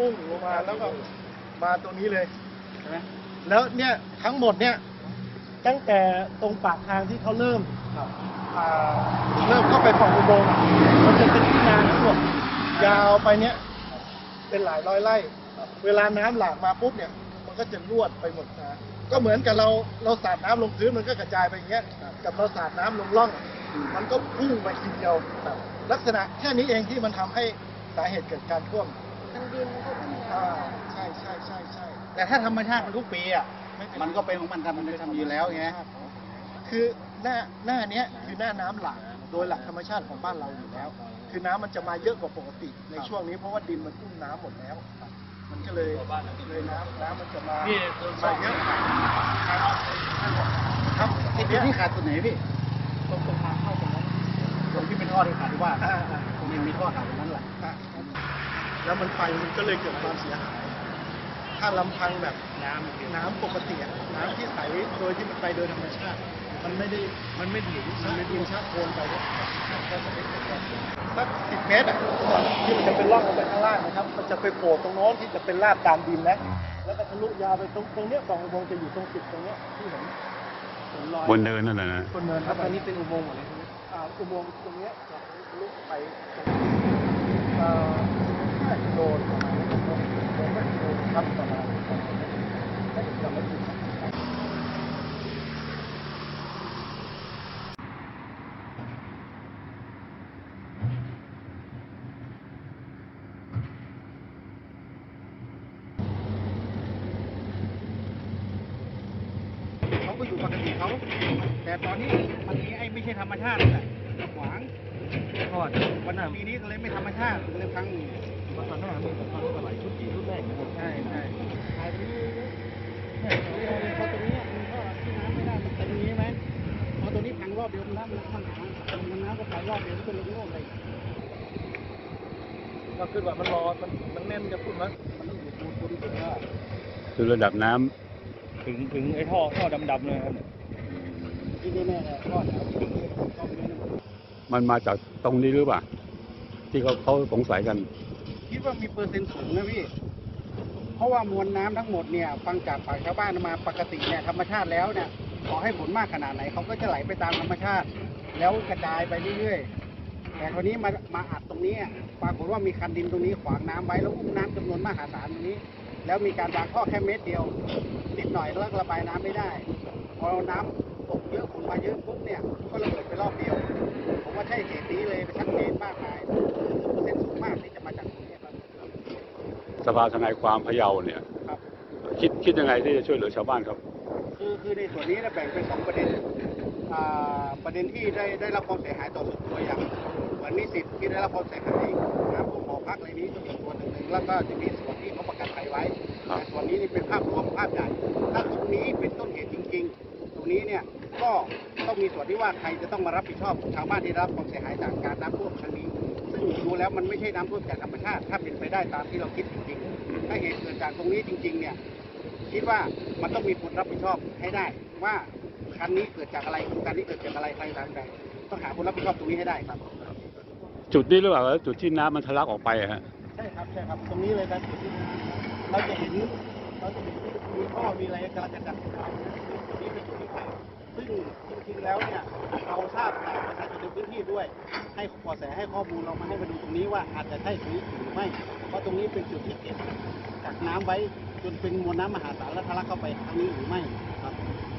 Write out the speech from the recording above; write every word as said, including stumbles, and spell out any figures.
พุ่งลงมาแล้วก็มาตรงนี้เลยใช่ไหมแล้วเนี่ยทั้งหมดเนี่ยตั้งแต่ตรงปากทางที่เขาเริ่มเริ่มเข้าไปฝั่งอุโมงค์มันจะเป็นที่นาทั้งหมดยาวไปเนี้ยเป็นหลายร้อยไร่เวลาน้ำหลากมาปุ๊บเนี่ยมันก็จะรวดไปหมดนะก็เหมือนกับเราเราสาดน้ำลงพื้นมันก็กระจายไปอย่างเงี้ยกับเราสาดน้ำลงร่องมันก็พุ่งไปทีเดียวลักษณะแค่นี้เองที่มันทำให้สาเหตุเกิดการท่วมทางดินมันก็พุ่งอ่าใช่ใช่ใช่ใช่แต่ถ้าธรรมชาติมันทุกปีอ่ะมันก็เป็นของมันทำมันทำอยู่แล้วไงคือหน้าหน้าเนี้ยคือหน้าน้ำหลากโดยหลักธรรมชาติของบ้านเราอยู่แล้วคือน้ำมันจะมาเยอะกว่าปกติในช่วงนี้เพราะว่าดินมันอุ้มน้ำหมดแล้วมันก็เลยเลยน้ำน้ำมันจะมามาเยอะครับไอ้ที่ขาดตัวไหนพี่ตรงตรงทางเข้าตรงนั้นตรงที่เป็นท่อที่ขาดที่ว่าตรงนี้มีท่อขาดตรงนั้นแหละแล้วมันไปมันก็เลยเกิดความเสียหายถ้าลำพังแบบน้ำน้ำปกติน้ำที่ใสโดยที่มันไปโดยธรรมชาติมันไม่ได้มันไม่ถึงมันไม่ดินชักโคลนไปก็จะเป็นสักสิบเมตรอ่ะที่มันจะเป็นร่องลงไปข้างล่างนะครับมันจะไปโผล่ตรงโน้นที่จะเป็นลาดตามดินนะแล้วก็ทะลุยาวไปตรงตรงเนี้ยฝั่งอุโมงค์จะอยู่ตรงจุดตรงเนี้ยที่เห็นบนเนินนั่นแหละนะบนเนินครับอันนี้เป็นอุโมงค์หมดเลยอ่าอุโมงค์ตรงเนี้ยจะทะลุไปตรงเอ่อห้ากิโลประมาณนี้ผมก็กิโลครับประมาณถ้าผมจำไม่ผิดเขาก็อยู่ปกติเขาแต่ตอนนี้มันนี้ไอ้ไม่ใช่ธรรมชาติแหละขวางทอดวันนั้นปีนี้ก็เลยไม่ธรรมชาติเลยพังมาตอนหน้ามือตอนนี้ก็หลายชุดกี่ชุดแรกใช่ใช่ไอ้ตรงนี้เนี่ยพอตรงนี้มันก็ที่น้ำไม่ได้มันเป็นอย่างนี้ไหมพอตรงนี้พังรอบเดียวน้ำมันมันหามันน้ำก็ไปรอบเดียวก็ลงโน่นเลยก็คือว่ามันรอมันมันแน่นจะพูดมั้ยมันดูดูดูดูว่าคือระดับน้ำถึงถึงไอ้ท่อท่อดำๆเลยครับที่นี่แน่ๆท่อมันมาจากตรงนี้หรือเปล่าที่เขาเขาสงสัยกันคิดว่ามีเปอร์เซ็นต์สูงนะพี่เพราะว่ามวลน้ำทั้งหมดเนี่ยฟังจากปากชาวบ้านมาปกติเนี่ยธรรมชาติแล้วเนี่ยขอให้ฝนมากขนาดไหนเขาก็จะไหลไปตามธรรมชาติแล้วกระจายไปเรื่อยๆแต่คราวนี้มามาอัดตรงนี้ปรากฏว่ามีคันดินตรงนี้ขวางน้ำไว้แล้วอุ้มน้ำจำนวนมหาศาลตรงนี้แล้วมีการวางท่อแค่เมตรเดียวนิดหน่อยแล้วระบายน้ำไม่ได้พอน้ำตกเยอะฝนมาเยอะปุ๊บเนี่ยก็ระเบิดไปรอบเดียวผมว่าใช่เหตุนี้เลยชัดเจนมากมายเปอร์เซ็นต์สูงมากที่จะมาจากตรงนี้ครับสภาทนายความพะเยาเนี่ยคิดคิดยังไงที่จะช่วยเหลือชาวบ้านครับคือคือในส่วนนี้เราแบ่งเป็นสองประเด็นประเด็นที่ได้ได้รับความเสียหายต่อส่วนตัวอย่างเหมือนนิสิตที่ได้รับความเสียหายน้ำท่วมหอพักอะไรนี้ก็มีส่วนหนึ่งแล้วก็จะมีส่วนที่เขาประกันภัยไว้แต่ส่วนนี้นี่เป็นภาพรวมภาพใหญ่ถ้าตรงนี้เป็นต้นเหตุจริงๆตรงนี้เนี่ยก็ต้องมีส่วนที่ว่าใครจะต้องมารับผิดชอบชาวบ้านที่รับความเสียหายจากการน้ำท่วมครั้งนี้ซึ่งดูแล้วมันไม่ใช่น้ำท่วมจากธรรมชาติถ้าเป็นไปได้ตามที่เราคิดจริงๆถ้าเหตุเกิดจากตรงนี้จริงๆเนี่ยคิดว่ามันต้องมีคนรับผิดชอบให้ได้ว่าครั้งนี้เกิดจากอะไรโครงการนี้เกิดจากอะไรใครทำใดต้องหาคนรับผิดชอบตรงนี้ให้ได้ครับจุดนี้หรือเปล่าจุดที่น้ำมันทะลักออกไปฮะใช่ครับใช่ครับตรงนี้เลยครับจุดที่เราจะเห็นเราจะเห็นมีท่อมีอะไรกำลังจะดันน้ำตรงนี้เป็นจุดที่ไปซึ่งจริงๆแล้วเนี่ยเราทราบจากประชาชนในพื้นที่ด้วยให้ขอแสให้ข้อมูลเรามาให้มาดูตรงนี้ว่าอาจจะใช่ตรงนี้หรือไม่เพราะตรงนี้เป็นจุดที่เก็บกักน้ำไว้จนเป็นมวลน้ำมหาศาลและทะลักเข้าไปทางนี้หรือไม่ครับ